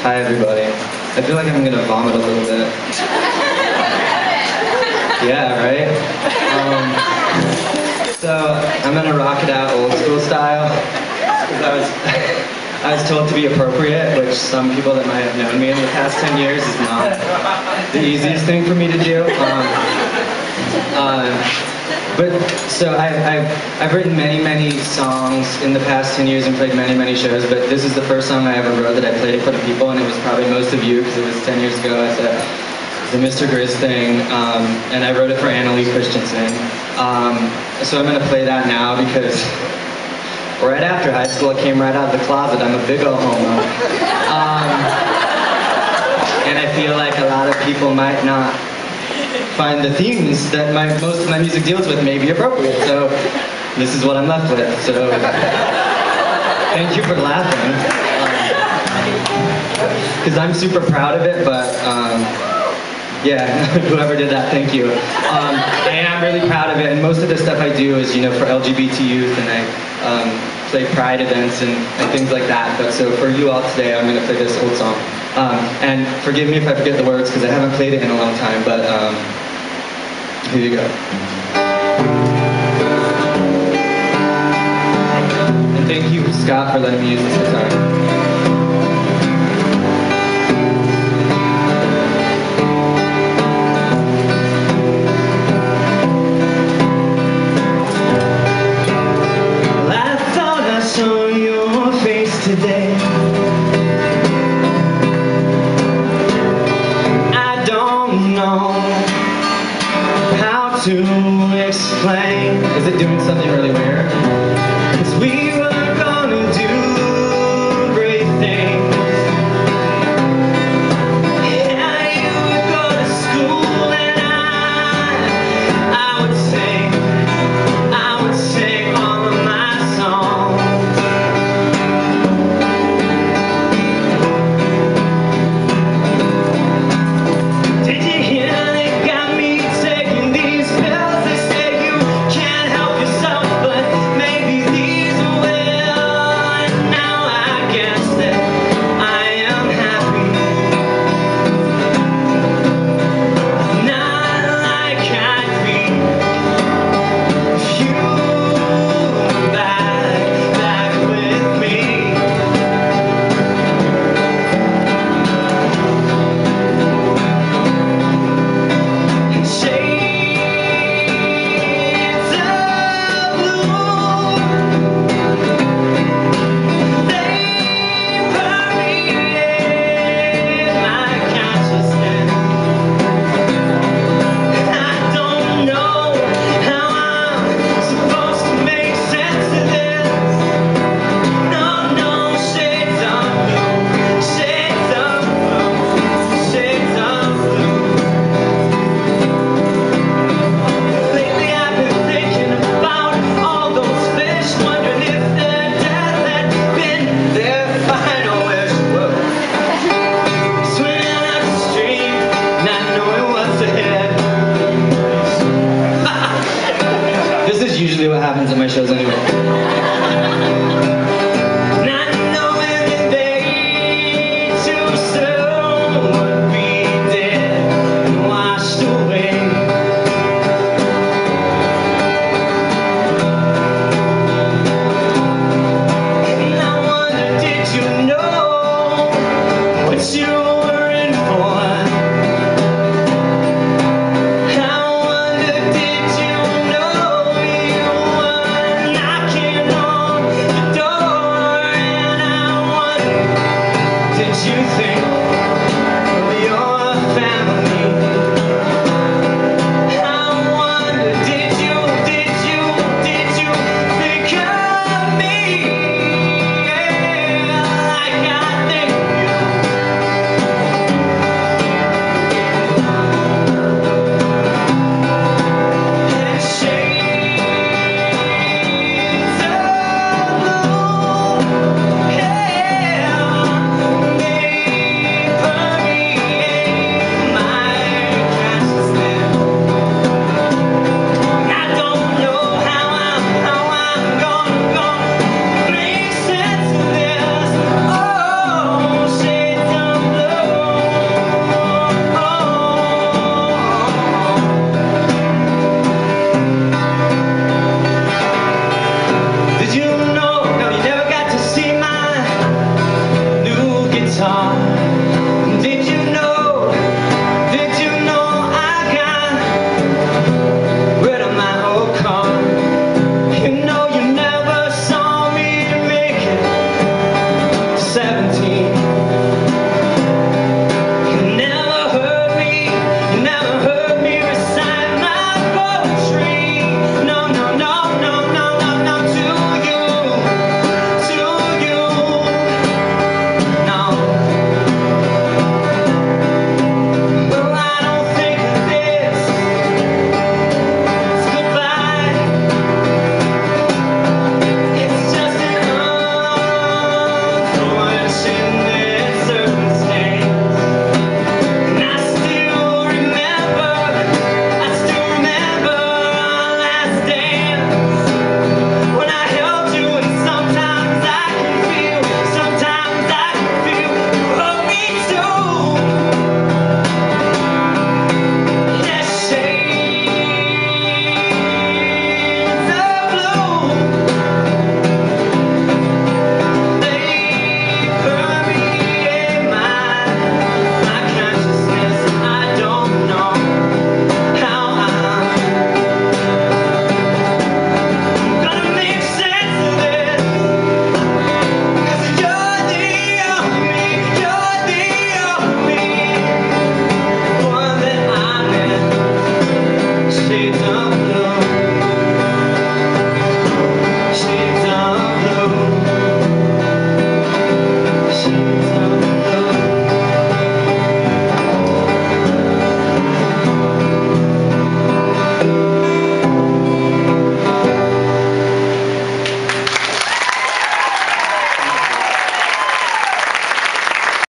Hi everybody. I feel like I'm gonna vomit a little bit. Yeah, right? So I'm gonna rock it out old school style. Because I was told to be appropriate, which some people that might have known me in the past 10 years is not the easiest thing for me to do. So I've written many songs in the past 10 years and played many shows, but this is the first song I ever wrote that I played in front of people, and it was probably most of you, because it was 10 years ago at the Mr. Grizz thing, and I wrote it for Annalie Christensen. So I'm going to play that now because right after high school I came right out of the closet. I'm a big ol' homo. And I feel like a lot of people might not find the themes that most of my music deals with may be appropriate. So this is what I'm left with. So thank you for laughing. Because I'm super proud of it, but yeah, whoever did that, thank you. I am really proud of it, and most of the stuff I do is, for LGBT youth, and I play pride events and things like that. But so for you all today, I'm going to play this old song. And forgive me if I forget the words, because I haven't played it in a long time, but here you go. And thank you, Scott, for letting me use this guitar. Today, I don't know how to explain. Is it doing something really weird? 'Cause we were gonna do great things. Yeah, you would go to school and I would sing all of my songs. Usually what happens in my shows anyway.